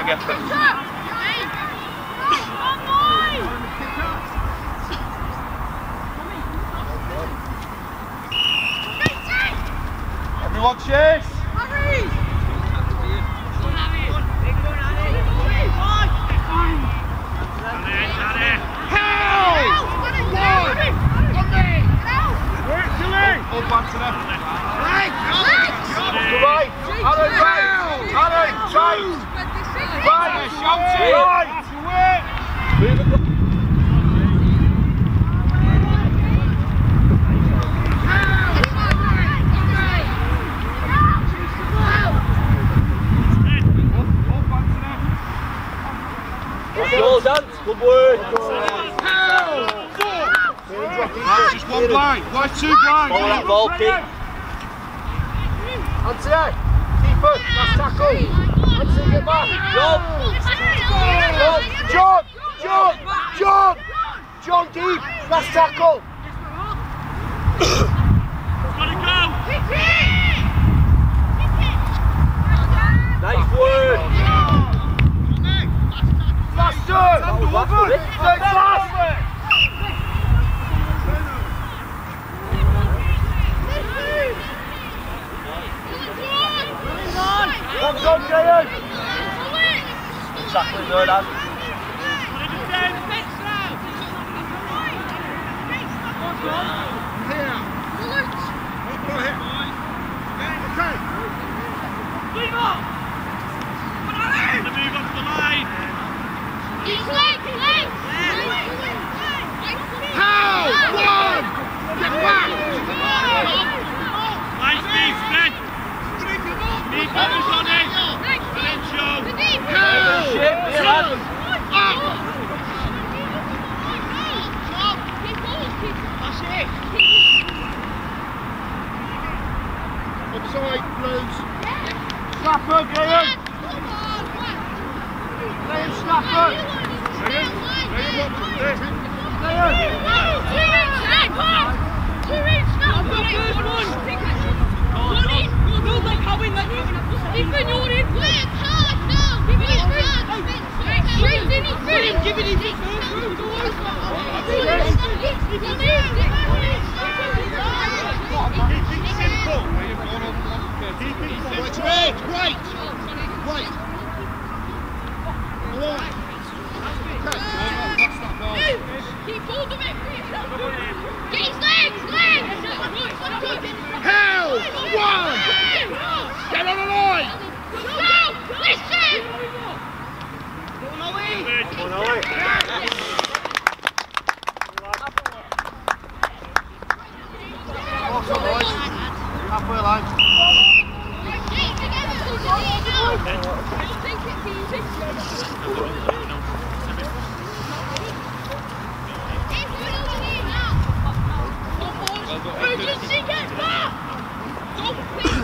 again. Everyone chase! Hold back to them. Right! Right! Aaron, right! Aaron, right! Right! Shout it! Right! Well done, good work. That's just one blind. Why two blind? Follow that ball, kick. Anthony, keep it, last tackle. Anthony, get back. John, deep, last tackle. Gotta go. Nice work. Faster. Stay fast. Come on, Jay! Tackling there, Dan. Move up the line. How? One! Get back! Nice speed, Fred. Need focus on it. Upside, Blues. Snapper, Graham. Graham, snapper. Graham, Wait. Keep hold of it. Get his legs. Hell! One! Get on the line! Listen! Halfway line. Urgency, get back! Don't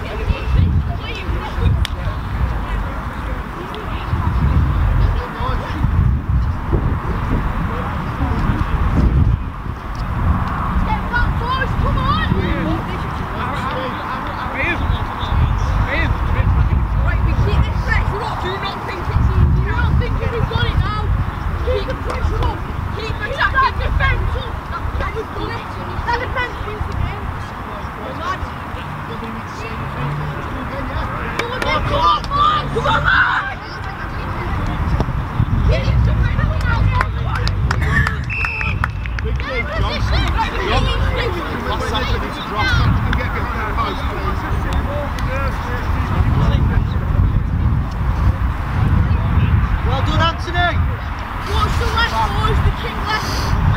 Well done, Anthony! Watch the left, boys, the king left.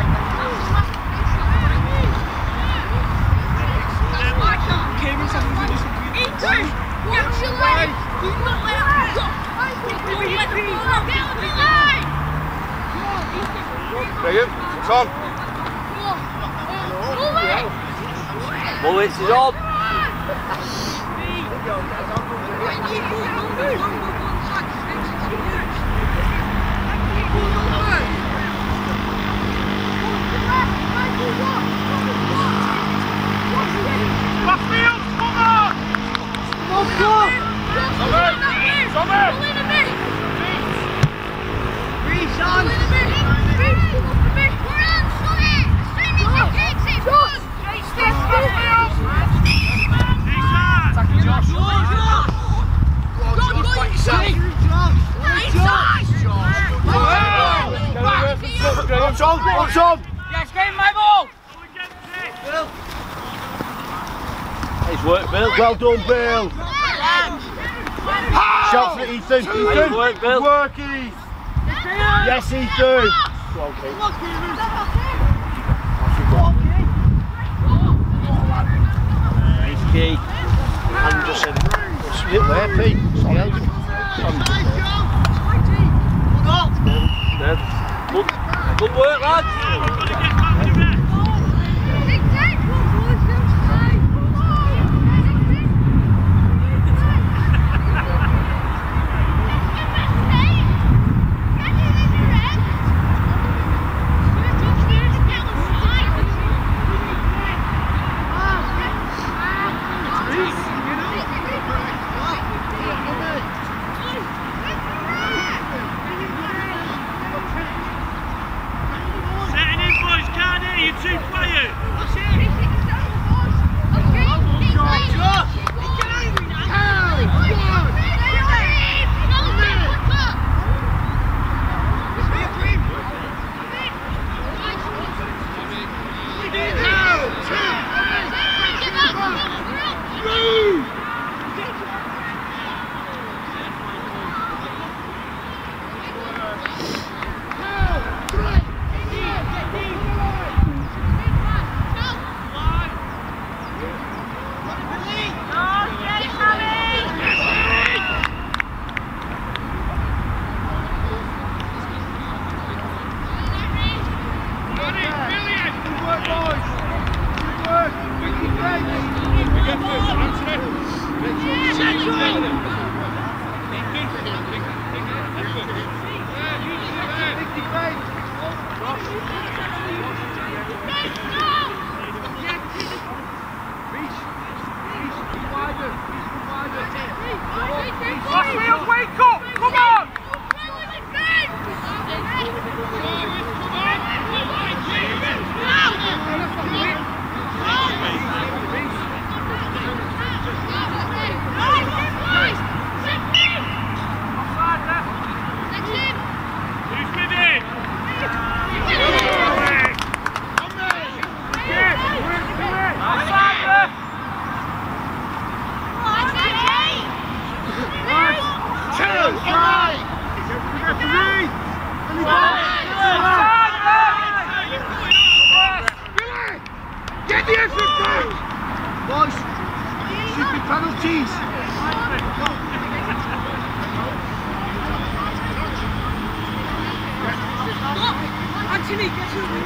Watch your left. Do not let him go. Don't let the ball out. Get on the line. Graham, it's on. Bullets is on. Come on! Watch on! Yes, game my ball! Nice work, Bill. Well done, Bill! Shout for it, Ethan! Nice work, Bill. Work, Heath! Yes, Ethan! Go on, Keith. Nice key. Anderson. Split there, Pete. Good work, lads. Get the effort down! Boys, should be penalties. Anthony, get to me.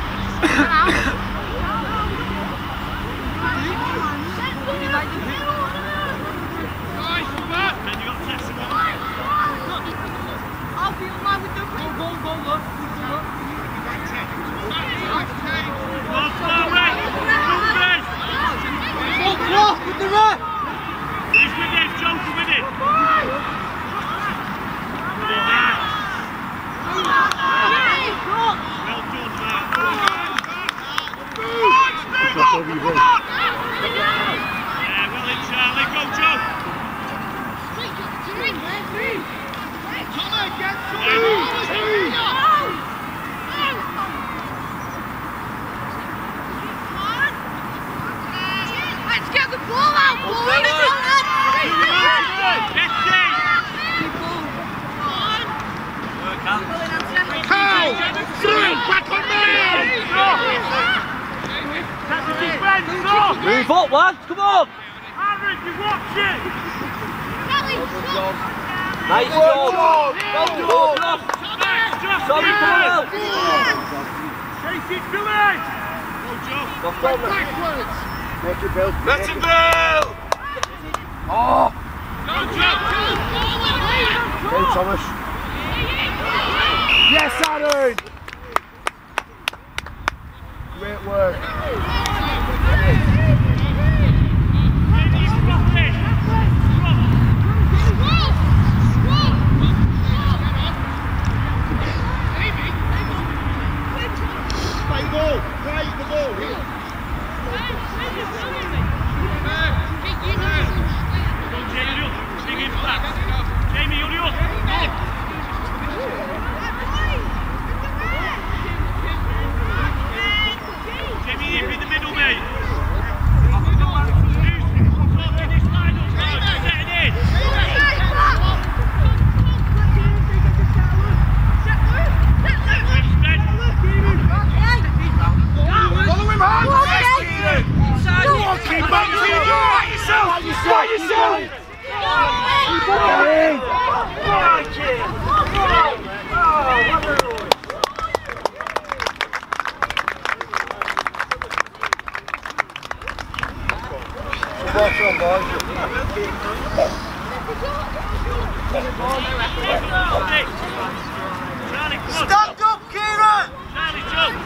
I'll be alive with the go, look. With the run! Who's with it? Joe's with it. Well done, Matt. Yeah, well in, Charlie. Go, Joe. Let's get the ball out, boys! Move up, lads. Come on. Aaron, you watch it. Nice job. Well done. Sorry, Paul. Chase it, Billy. Go, Joe. Backwards. Make it, Bill. That's it, Bill. Oh! Go, Joe. Go, Thomas. Yes, Aaron! Great work. Charlie! Right here! Well done, stand up, Kieran! Charlie, jump!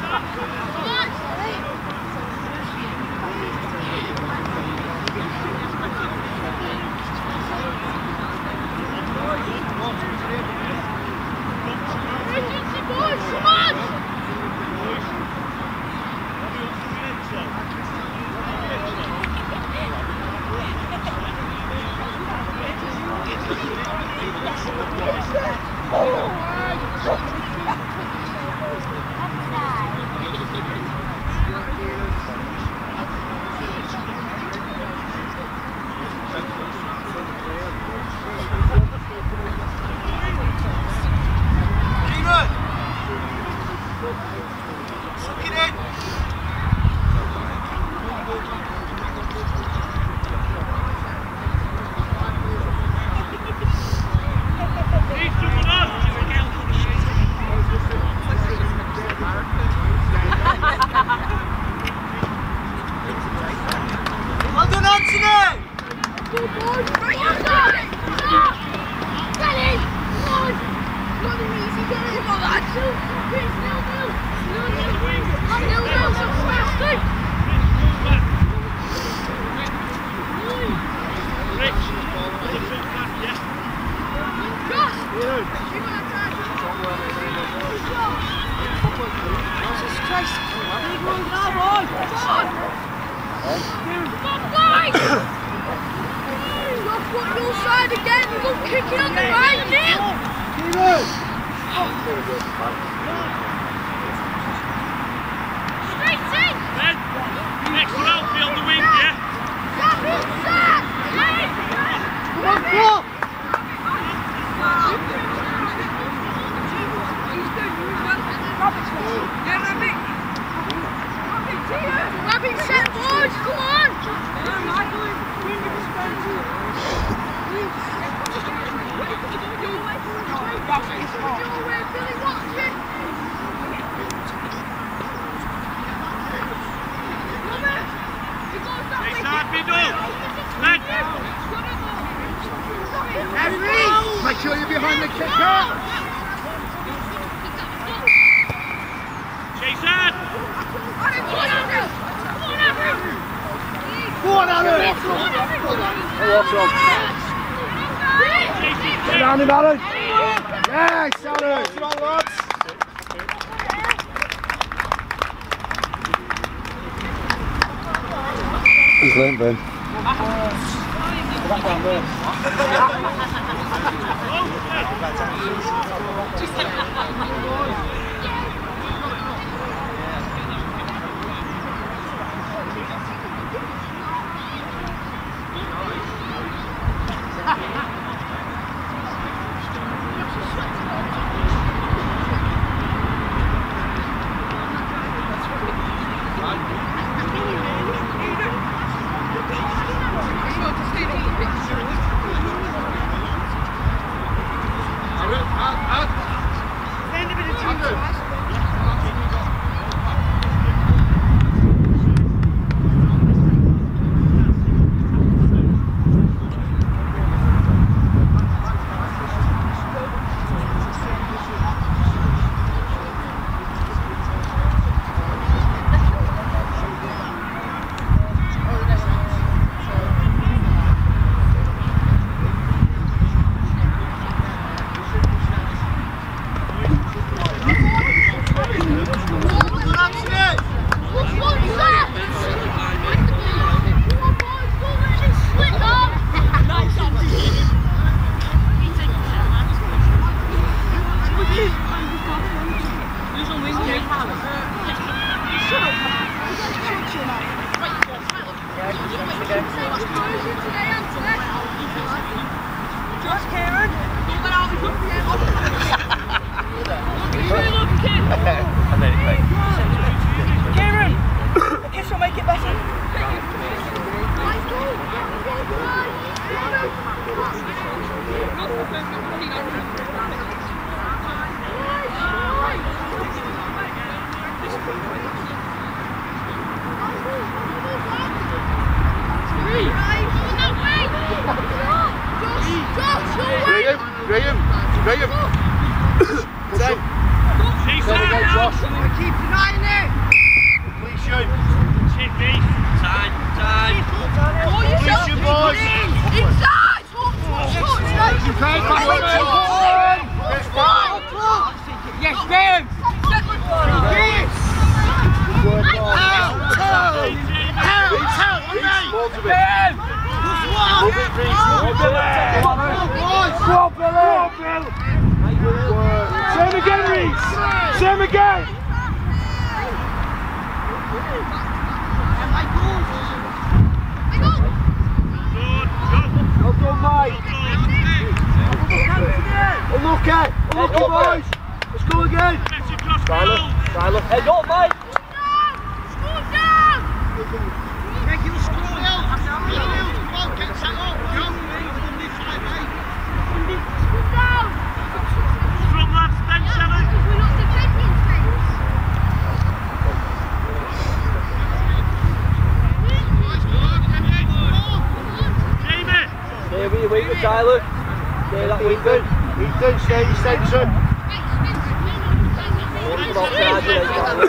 Make sure you're behind the kicker! Chase on! Go on, Aaron! Get down him, Aaron! Yes, Aaron! Come on, lads! He's late, Ben. Back down there. Graham. Josh. Keep denying it. Completion. Time. Completion, boys. Inside! You can't back on it. There's five. Yes, Graham. Loads of it. Love it, Reece. Go on, Billy. Same again, Reece. Same again. Well done, Mike. Unlucky, boys. Let's go again. Tyler. Head up, mate. Regular score. Come on, get set up. Go. From lads, Ben Shannon. Jamie. Stay with your winger, Tyler. Stay that winger. Ethan, stay your centre. Come on, Tyler.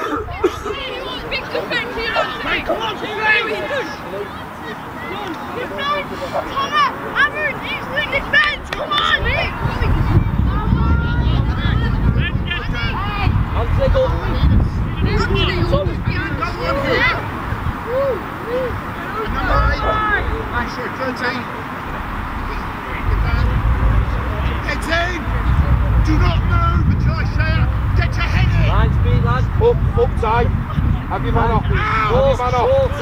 Come on, Hands leg up. Actually, 13. 18. Do not move until I say it. Get your head in. Line speed, lad. Up tight. Have your man off. Have your man off.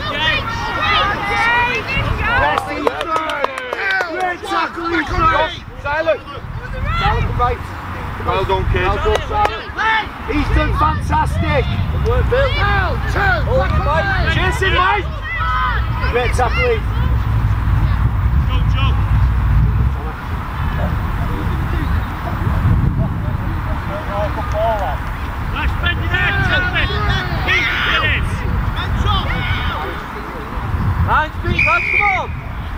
Yes, Ethan. Great tackle, Ethan. Silent. Silent, right. Well done, kids. Well done, Silent. Ethan, fantastic. Good work, Bill. Hold him, Mike. Chase him, Mike. Great tackle, Ethan. Joe. Let's spend it out, Chelsea. Keep it. Line speed, lad. Come on.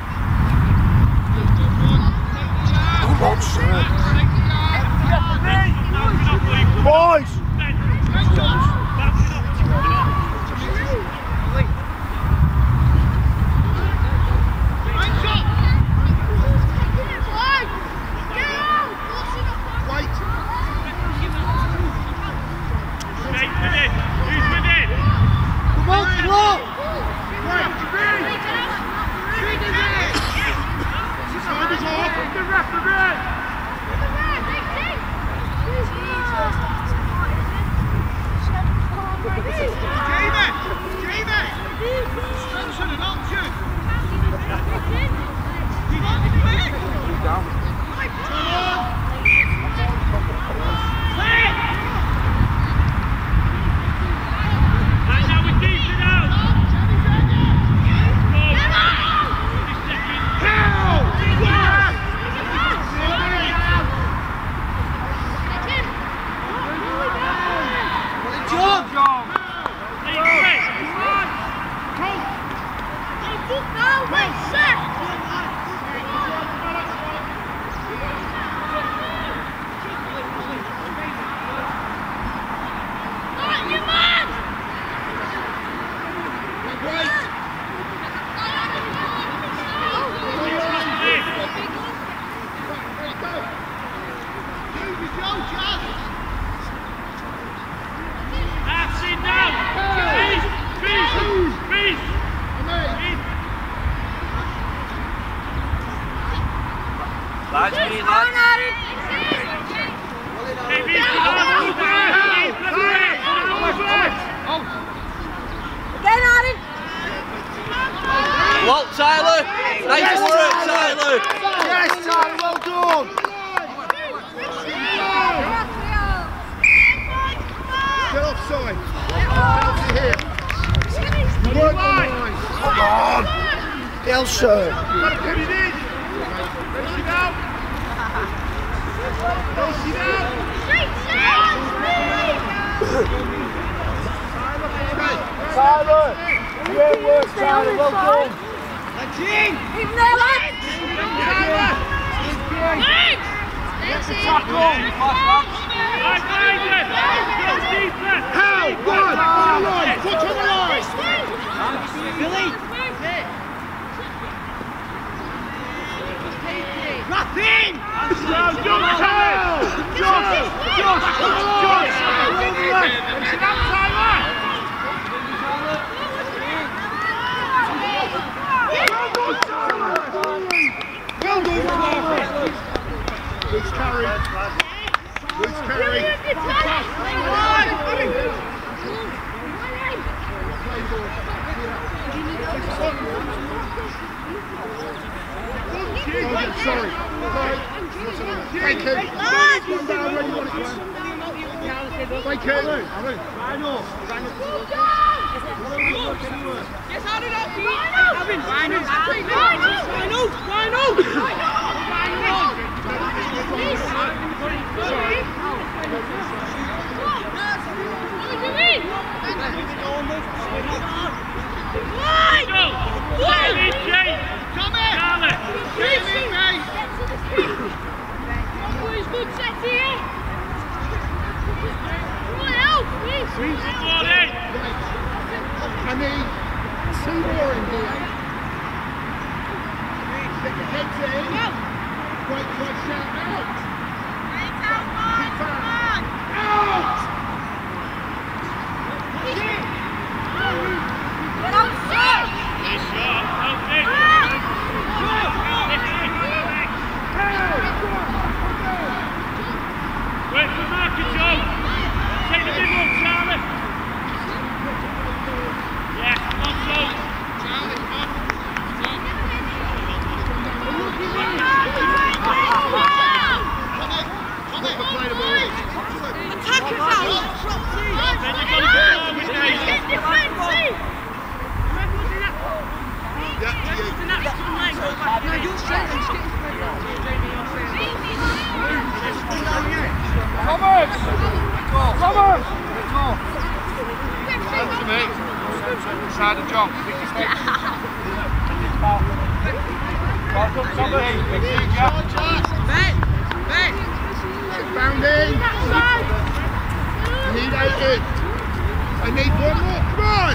Come on, sir. Boys. Line speed, lad. Well, Tyler. Nice work, Tyler. Yes, Tyler, well done. Get offside. Penalty here. You work on the line. Come on. Elsa. Gotta put it in. Ready to go. Tyler! Great work, Tyler, well done! Even there, legs! Legs! Get the tackle! How? One! On the line! Foot on the line! Billy! Nothing! Loose carry. Loose carry. Sorry. Thank you. One down where you want it to end. Thank you. Yes, hold it up, good set here. I need 2 more in here. Get your heads in. Wait till I shout out. Out! Wait for Marcus, Joe. Take the big one, Charlie. Yeah, come on, Joe. Charlie, come on. Attack us out! Then you've got to go forward, Dave. No, you're straight. Thomas! Thomas! To me. Side of John. Bound in. Need 8 in. I need 1 more. Come on.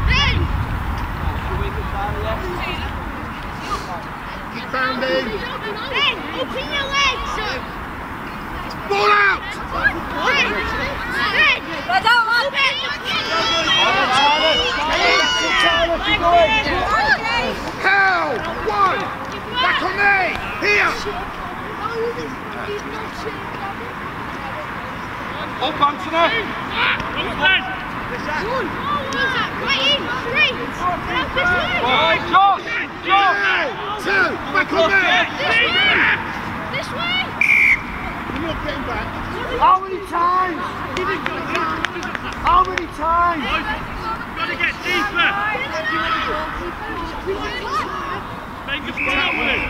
Keep bounding. Open your legs. Ball out. How? 1. Back on me. Here. Up, Anthony! Right in, 3. Josh! Josh! 2. Back on me. This way. You're not getting back. How many times? How many times? Got to get deeper. Make a start with it.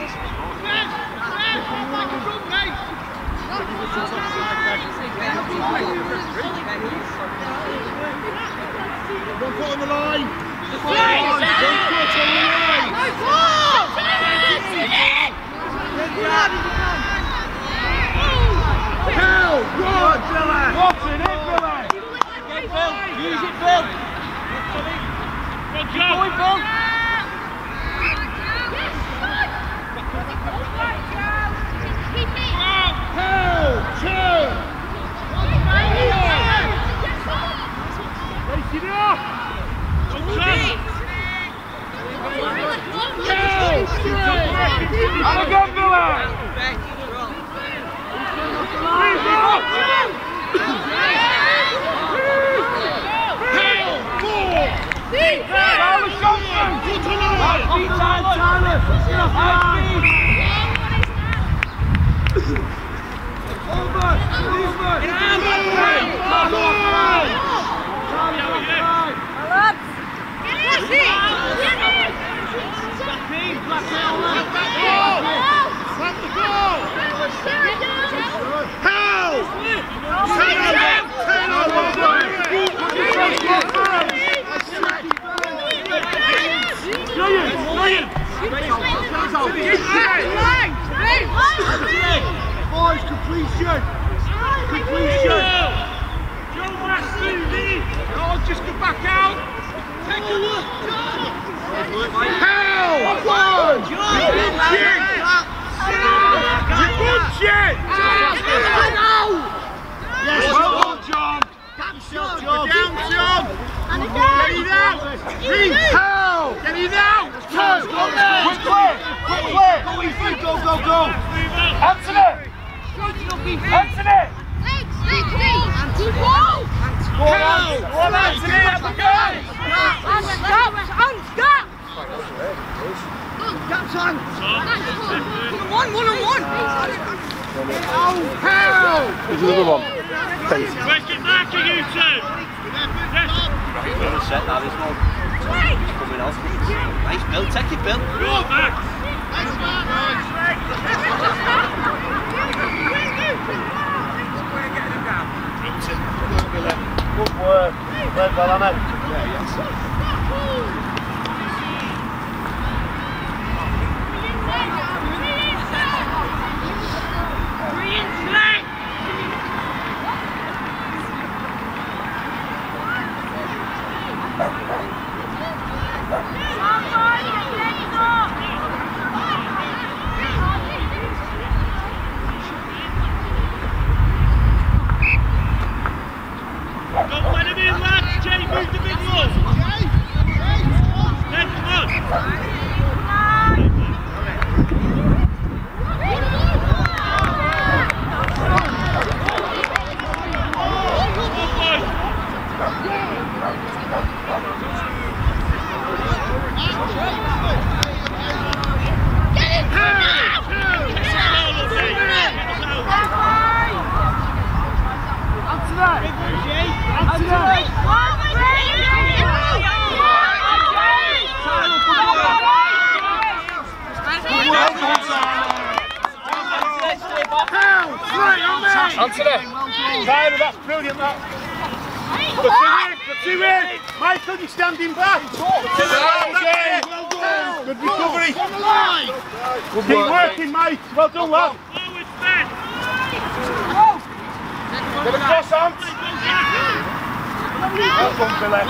One foot on the line. How? One. What's in it, Billy? Use it, Bill! Good job. Going, Bill! How? 2. Race it up. Good job. How? 3. And again, Billy! How? 4. Tyler Johnson! completion. Completion. Joe back through these. Oh, just go back out. Take a look. Hell! Good shit! Yes, well done, John. Down, John. Get it out. Reed, hell! Get it out. Turn. Quickly. Go easy. Go. Anthony. Anthony. Go on, Anthony. Have a go. Gaps on. One on one. Oh, hell! There's another one. Question back to you two. Yes. Well set that, isn't it? Coming off. Nice Bill, take it Bill. Go back. Good work. Played well, Anna. Don't let him in, lads. Jay, move the big ball. Then come on. Anthony. Tyler, that's brilliant, that. The two in. Michael, you're standing back. Well done. Good recovery. Keep working, Mike. Well done, lad. Forward, Ben. Get across, Ant. Well done, Billy.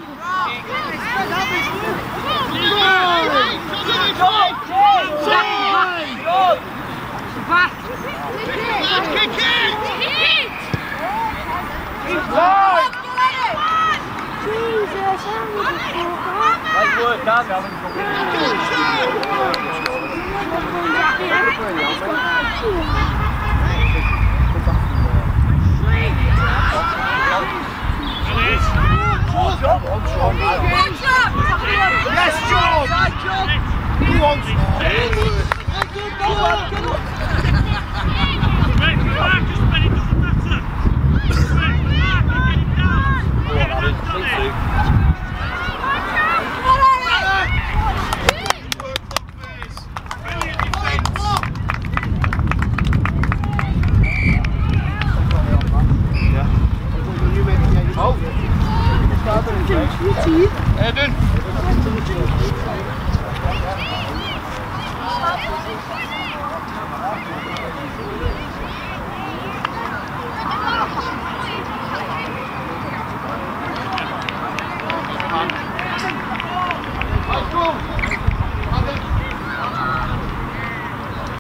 Nice work, Dad. Yes, George! Go on,